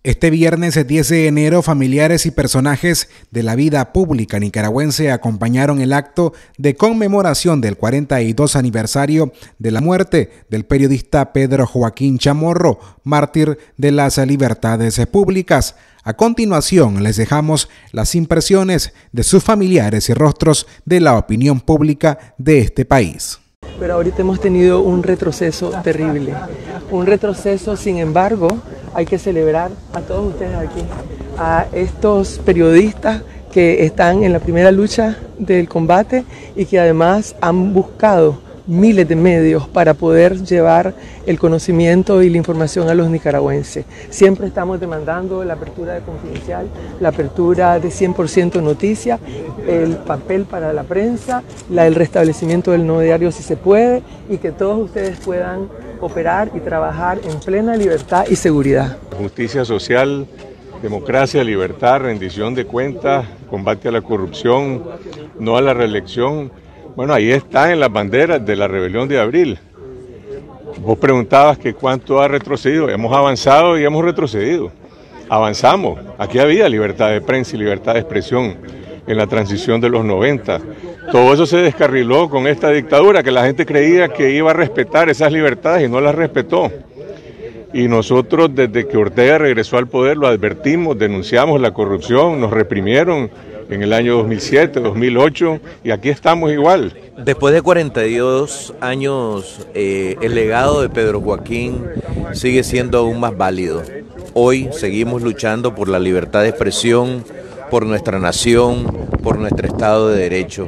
Este viernes 10 de enero, familiares y personajes de la vida pública nicaragüense acompañaron el acto de conmemoración del 42 aniversario de la muerte del periodista Pedro Joaquín Chamorro, mártir de las libertades públicas. A continuación, les dejamos las impresiones de sus familiares y rostros de la opinión pública de este país. Pero ahorita hemos tenido un retroceso terrible, un retroceso. Sin embargo, hay que celebrar a todos ustedes aquí, a estos periodistas que están en la primera lucha del combate y que además han buscado miles de medios para poder llevar el conocimiento y la información a los nicaragüenses. Siempre estamos demandando la apertura de Confidencial, la apertura de 100% Noticias, el papel para la prensa, el restablecimiento del nuevo diario si se puede, y que todos ustedes puedan operar y trabajar en plena libertad y seguridad. Justicia social, democracia, libertad, rendición de cuentas, combate a la corrupción, no a la reelección. Bueno, ahí está en las banderas de la rebelión de abril. Vos preguntabas que cuánto ha retrocedido. Hemos avanzado y hemos retrocedido. Avanzamos. Aquí había libertad de prensa y libertad de expresión en la transición de los 90. Todo eso se descarriló con esta dictadura, que la gente creía que iba a respetar esas libertades y no las respetó. Y nosotros, desde que Ortega regresó al poder, lo advertimos, denunciamos la corrupción, nos reprimieron en el año 2007, 2008, y aquí estamos igual. Después de 42 años, el legado de Pedro Joaquín sigue siendo aún más válido. Hoy seguimos luchando por la libertad de expresión, por nuestra nación, por nuestro Estado de Derecho.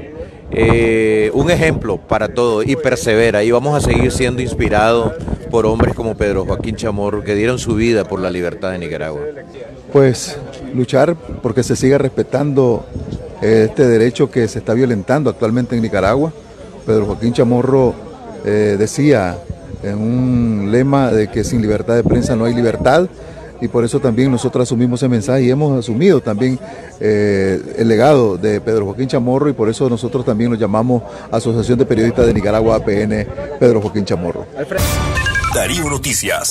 Un ejemplo para todo, y persevera, y vamos a seguir siendo inspirados por hombres como Pedro Joaquín Chamorro, que dieron su vida por la libertad de Nicaragua. Pues luchar porque se siga respetando este derecho que se está violentando actualmente en Nicaragua. Pedro Joaquín Chamorro decía en un lema de que sin libertad de prensa no hay libertad, y por eso también nosotros asumimos ese mensaje y hemos asumido también el legado de Pedro Joaquín Chamorro, y por eso nosotros también nos llamamos Asociación de Periodistas de Nicaragua, APN Pedro Joaquín Chamorro. Darío Noticias.